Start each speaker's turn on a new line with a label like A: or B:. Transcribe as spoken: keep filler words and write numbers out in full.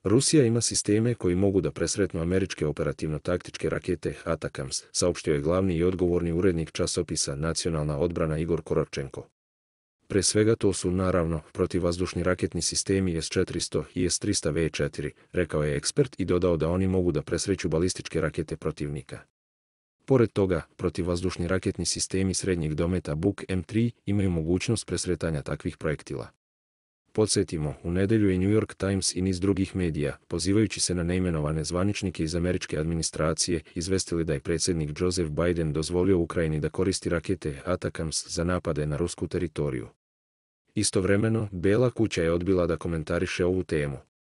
A: Rusija ima sisteme koji mogu da presretnu američke operativno-taktičke rakete ATACMS, saopštio je glavni i odgovorni urednik časopisa Nacionalna odbrana Igor Korovčenko. Pre svega to su, naravno, protivvazdušni raketni sistemi S četiristo i S tristo V četiri, rekao je ekspert i dodao da oni mogu da presreću balističke rakete protivnika. Pored toga, protivvazdušni raketni sistemi srednjeg dometa Buk M tri imaju mogućnost presretanja takvih projektila. Podsjetimo, u nedelju je New York Times i niz drugih medija, pozivajući se na neimenovane zvaničnike iz američke administracije, izvestili da je predsjednik Joseph Biden dozvolio Ukrajini da koristi rakete ATACMS za napade na rusku teritoriju. Istovremeno, Bela kuća je odbila da komentariše ovu temu.